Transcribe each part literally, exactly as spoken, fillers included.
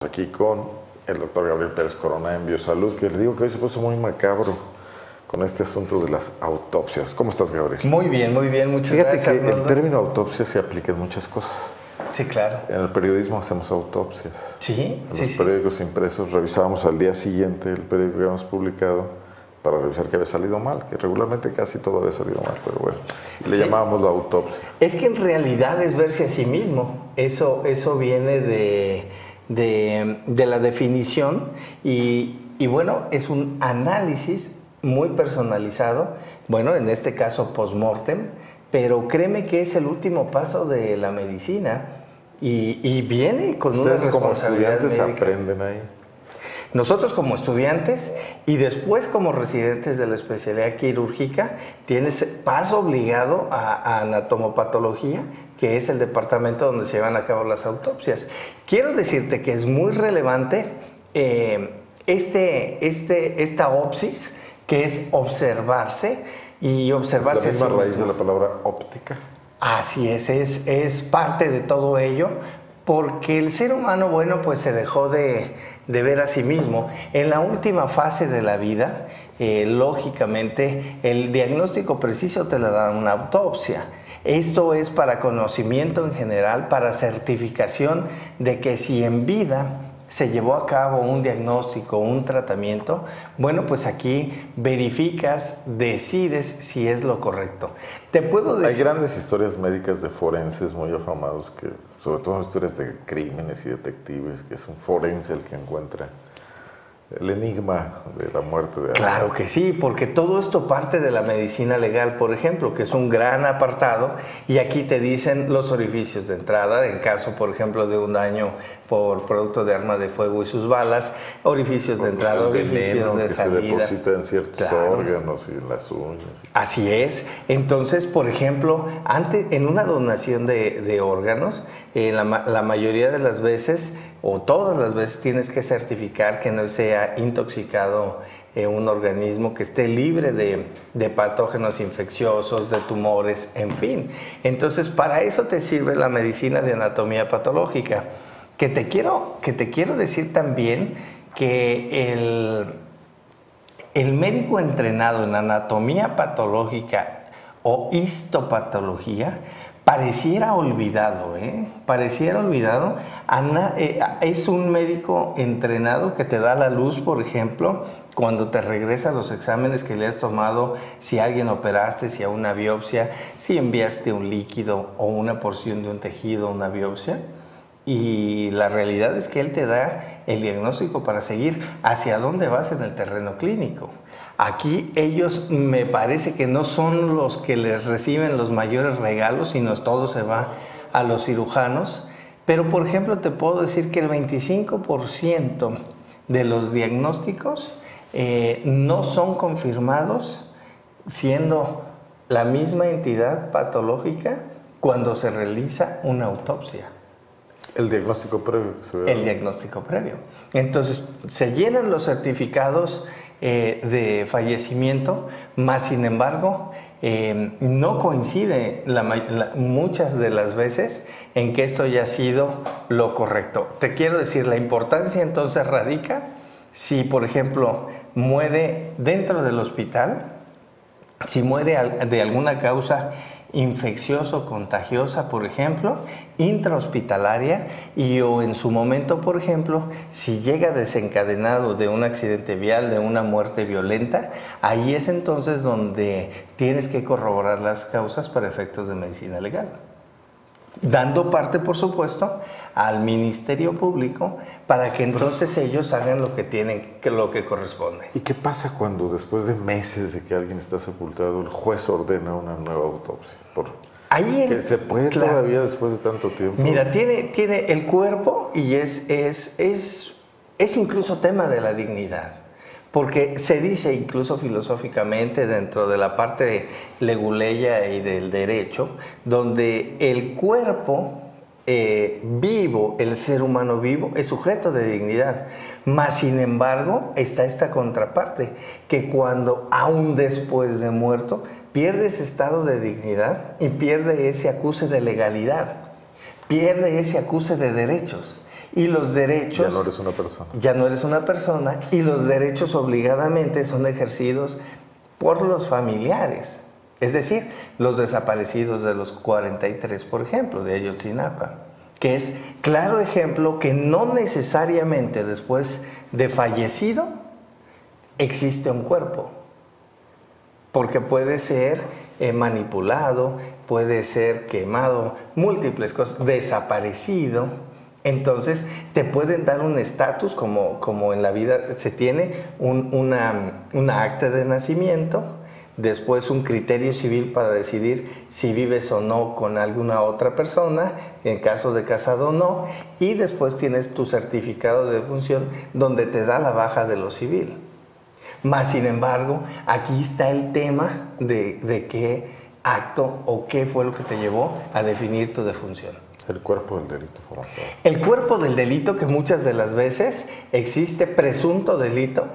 Aquí con el doctor Gabriel Pérez Corona en Biosalud, que le digo que hoy se puso muy macabro con este asunto de las autopsias. ¿Cómo estás, Gabriel? Muy bien, muy bien, muchas Fíjate gracias. Fíjate que el término autopsia se aplica en muchas cosas. Sí, claro. En el periodismo hacemos autopsias. Sí, en sí, los sí. periódicos impresos revisábamos al día siguiente el periódico que habíamos publicado para revisar que había salido mal, que regularmente casi todo había salido mal, pero bueno, le sí. llamábamos la autopsia. Es que en realidad es verse a sí mismo. Eso, eso viene de, de, de la definición y, y bueno, es un análisis muy personalizado, bueno, en este caso post-mortem, pero créeme que es el último paso de la medicina y, y viene con una responsabilidad. Ustedes como estudiantes médica. aprenden ahí. Nosotros como estudiantes y después como residentes de la especialidad quirúrgica tienes paso obligado a, a anatomopatología, que es el departamento donde se llevan a cabo las autopsias. Quiero decirte que es muy relevante eh, este, este, esta opsis, que es observarse y observarse. Es la misma raíz de la palabra óptica. Así es, es, es parte de todo ello, porque el ser humano, bueno, pues se dejó de, de ver a sí mismo. En la última fase de la vida, eh, lógicamente, el diagnóstico preciso te lo da una autopsia. Esto es para conocimiento en general, para certificación de que si en vida se llevó a cabo un diagnóstico, un tratamiento, bueno, pues aquí verificas, decides si es lo correcto. Te puedo decir... Hay grandes historias médicas de forenses muy afamados, que sobre todo historias de crímenes y detectives, que es un forense el que encuentra el enigma de la muerte de alguien. Claro que sí, porque todo esto parte de la medicina legal, por ejemplo, que es un gran apartado, y aquí te dicen los orificios de entrada, en caso, por ejemplo, de un daño por producto de arma de fuego y sus balas, orificios de entrada, orificios de que salida. se deposita en ciertos Claro. órganos y en las uñas. Así es. Entonces, por ejemplo, antes, en una donación de, de órganos, eh, la, la mayoría de las veces, o todas las veces, tienes que certificar que no sea intoxicado eh, un organismo, que esté libre de, de patógenos infecciosos, de tumores, en fin. Entonces, para eso te sirve la medicina de anatomía patológica. Que te quiero, que te quiero decir también que el, el médico entrenado en anatomía patológica o histopatología pareciera olvidado, ¿eh? Pareciera olvidado. Ana, eh, es un médico entrenado que te da la luz, por ejemplo, cuando te regresa los exámenes que le has tomado, si a alguien operaste, si a una biopsia, si enviaste un líquido o una porción de un tejido a una biopsia. Y la realidad es que él te da el diagnóstico para seguir hacia dónde vas en el terreno clínico. Aquí ellos me parece que no son los que les reciben los mayores regalos, sino todo se va a los cirujanos. Pero, por ejemplo, te puedo decir que el veinticinco por ciento de los diagnósticos eh, no son confirmados, siendo la misma entidad patológica cuando se realiza una autopsia. El diagnóstico previo. Que se ve. El diagnóstico previo. Entonces, se llenan los certificados eh, de fallecimiento, más sin embargo, eh, no coincide la, la, muchas de las veces en que esto ya ha sido lo correcto. Te quiero decir, la importancia entonces radica si, por ejemplo, muere dentro del hospital, si muere de alguna causa infeccioso, contagiosa, por ejemplo, intrahospitalaria, y o en su momento, por ejemplo, si llega desencadenado de un accidente vial, de una muerte violenta, ahí es entonces donde tienes que corroborar las causas para efectos de medicina legal. Dando parte, por supuesto, al Ministerio Público para que entonces ellos hagan lo que tienen, que lo que corresponde. ¿Y qué pasa cuando después de meses de que alguien está sepultado, el juez ordena una nueva autopsia? Por... Ahí el... ¿Se puede claro. todavía después de tanto tiempo? Mira, tiene, tiene el cuerpo y es, es, es, es incluso tema de la dignidad. Porque se dice incluso filosóficamente dentro de la parte leguleya y del derecho, donde el cuerpo eh, vivo, el ser humano vivo, es sujeto de dignidad. Mas, sin embargo, está esta contraparte, que cuando aún después de muerto, pierde ese estado de dignidad y pierde ese acuse de legalidad, pierde ese acuse de derechos. Y los derechos... Ya no eres una persona. Ya no eres una persona y los derechos obligadamente son ejercidos por los familiares. Es decir, los desaparecidos de los cuarenta y tres, por ejemplo, de Ayotzinapa, que es claro ejemplo que no necesariamente después de fallecido existe un cuerpo, porque puede ser eh, manipulado, puede ser quemado, múltiples cosas, desaparecido. Entonces te pueden dar un estatus, como, como en la vida se tiene un, una, una acta de nacimiento, después un criterio civil para decidir si vives o no con alguna otra persona, en caso de casado o no, y después tienes tu certificado de defunción donde te da la baja de lo civil. Más sin embargo, aquí está el tema de, de qué acto o qué fue lo que te llevó a definir tu defunción. El cuerpo del delito. Por favor. El cuerpo del delito, que muchas de las veces existe presunto delito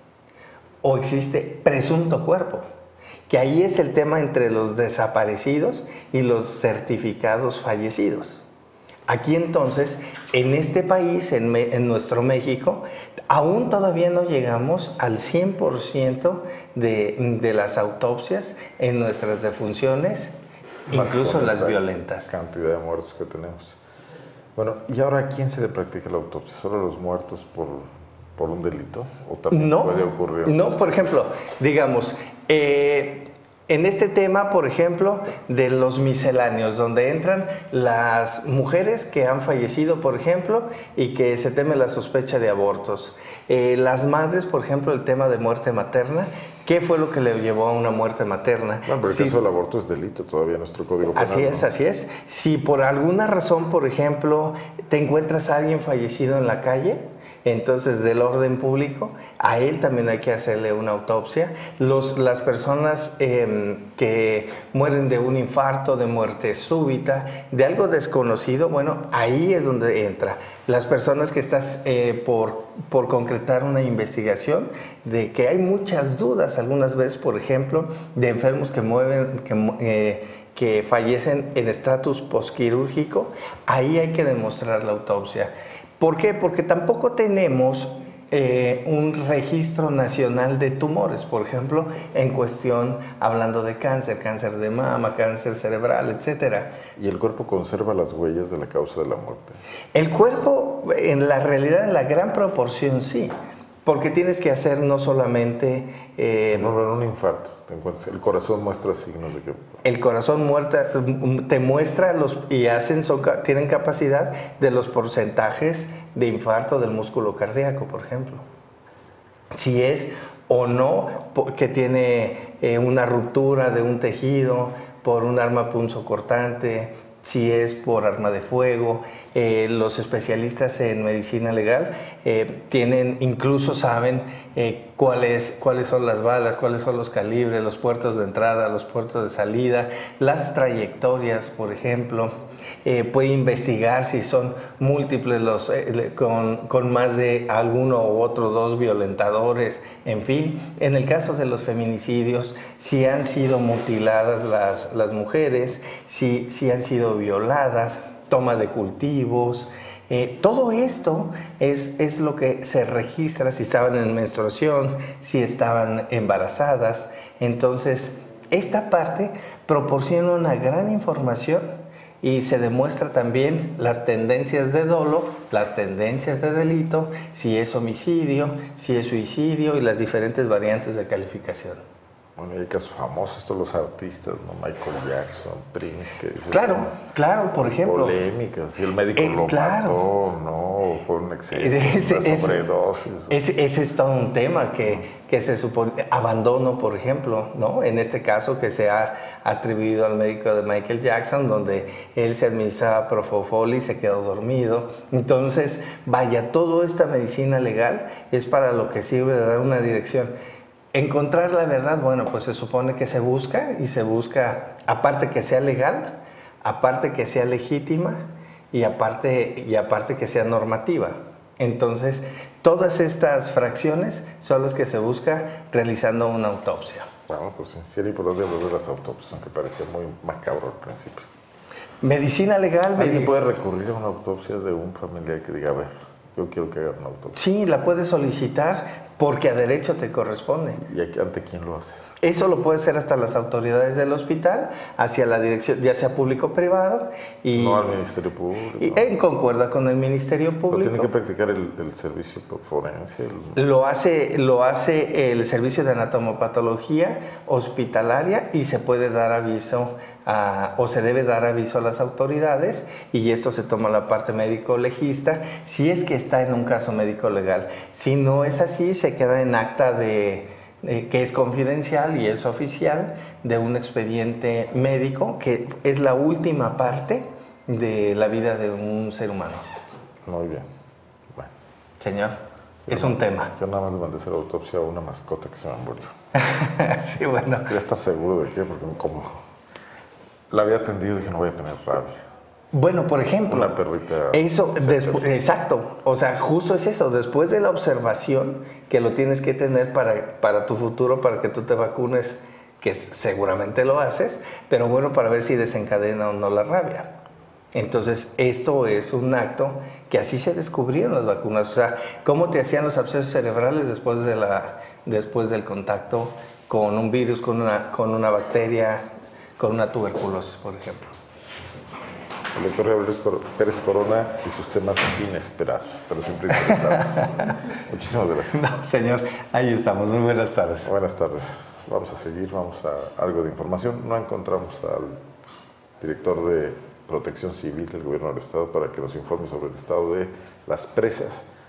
o existe presunto cuerpo, que ahí es el tema entre los desaparecidos y los certificados fallecidos. Aquí entonces, en este país, en, me, en nuestro México, aún todavía no llegamos al cien por ciento de, de las autopsias en nuestras defunciones, incluso en las violentas. Cantidad de muertos que tenemos. Bueno, ¿y ahora a quién se le practica la autopsia? ¿Solo a los muertos por, por un delito? ¿O también no, puede ocurrir? No, por ejemplo, digamos, eh, en este tema, por ejemplo, de los misceláneos, donde entran las mujeres que han fallecido, por ejemplo, y que se teme la sospecha de abortos. Eh, las madres, por ejemplo, el tema de muerte materna. ¿Qué fue lo que le llevó a una muerte materna? No, pero el si, caso del aborto es delito todavía en nuestro Código Penal. Así es, ¿no? así es. Si por alguna razón, por ejemplo, te encuentras a alguien fallecido en la calle, entonces del orden público, a él también hay que hacerle una autopsia. Los, las personas eh, que mueren de un infarto, de muerte súbita, de algo desconocido, bueno, ahí es donde entra. Las personas que estás eh, por, por concretar una investigación, de que hay muchas dudas algunas veces, por ejemplo, de enfermos que mueven, que, eh, que fallecen en estatus posquirúrgico, ahí hay que demostrar la autopsia. ¿Por qué? Porque tampoco tenemos eh, un registro nacional de tumores, por ejemplo, en cuestión, hablando de cáncer, cáncer de mama, cáncer cerebral, etcétera. ¿Y el cuerpo conserva las huellas de la causa de la muerte? El cuerpo, en la realidad, en la gran proporción, sí. Porque tienes que hacer no solamente... Eh, no, no, un infarto. Te encuentras, el corazón muestra signos de que... El corazón muerta, te muestra los, y hacen, son, tienen capacidad de los porcentajes de infarto del músculo cardíaco, por ejemplo. Si es o no que tiene eh, una ruptura de un tejido por un arma punzocortante, si es por arma de fuego. Eh, los especialistas en medicina legal eh, tienen, incluso saben eh, cuáles, cuáles son las balas, cuáles son los calibres, los puertos de entrada, los puertos de salida, las trayectorias, por ejemplo. Eh, puede investigar si son múltiples los, eh, con, con más de alguno u otro dos violentadores, en fin. En el caso de los feminicidios, si han sido mutiladas las, las mujeres, si, si han sido violadas, toma de cultivos, eh, todo esto es, es lo que se registra si estaban en menstruación, si estaban embarazadas. Entonces, esta parte proporciona una gran información y se demuestra también las tendencias de dolo, las tendencias de delito, si es homicidio, si es suicidio y las diferentes variantes de calificación. Bueno, hay casos famosos, estos los artistas, ¿no? Michael Jackson, Prince, que dicen... Claro, claro, por ejemplo. Polémicas, y el médico eh, lo claro. mató, ¿no? Fue un exceso, ese, una sobredosis. Ese, ese es todo un tema que, que se supone... Abandono, por ejemplo, ¿no? En este caso que se ha atribuido al médico de Michael Jackson, donde él se administraba Propofol y se quedó dormido. Entonces, vaya, toda esta medicina legal es para lo que sirve de dar una dirección. Encontrar la verdad, bueno, pues se supone que se busca y se busca, aparte que sea legal, aparte que sea legítima y aparte, y aparte que sea normativa. Entonces, todas estas fracciones son las que se busca realizando una autopsia. Bueno, pues sí era importante hablar de las autopsias, aunque parecía muy macabro al principio. Medicina legal... ¿Alguien puede recurrir a una autopsia de un familiar que diga, a ver, yo quiero que hagan una autopsia. Sí, la puedes solicitar porque a derecho te corresponde. ¿Y aquí, ante quién lo haces? Eso lo puede hacer hasta las autoridades del hospital, hacia la dirección, ya sea público o privado. Y, no al Ministerio Público. Y en concuerda con el Ministerio Público. ¿Pero tiene que practicar el, el servicio forense? El... Lo hace, lo hace el servicio de anatomopatología hospitalaria y se puede dar aviso a, o se debe dar aviso a las autoridades, y esto se toma la parte médico-legista si es que está en un caso médico-legal. Si no es así, se queda en acta de... Eh, que es confidencial y es oficial, de un expediente médico, que es la última parte de la vida de un ser humano. Muy bien. Bueno. Señor, yo es no, un tema. Yo nada más le mandé a hacer autopsia a una mascota que se me murió. Sí, bueno. Quería estar seguro de qué, porque como la había atendido, dije, no voy a tener rabia. Bueno, por ejemplo, una perrita. Eso, exacto, o sea, justo es eso, después de la observación que lo tienes que tener para, para tu futuro, para que tú te vacunes, que seguramente lo haces, pero bueno, para ver si desencadena o no la rabia. Entonces, esto es un acto que así se descubrieron las vacunas, o sea, cómo te hacían los abscesos cerebrales después, de la, después del contacto con un virus, con una, con una bacteria, con una tuberculosis, por ejemplo. El doctor Gabriel Pérez Corona y sus temas inesperados, pero siempre interesantes. Muchísimas gracias. No, señor, ahí estamos. Muy buenas tardes. Buenas tardes. Vamos a seguir, vamos a algo de información. No encontramos al director de Protección Civil del Gobierno del Estado para que nos informe sobre el estado de las presas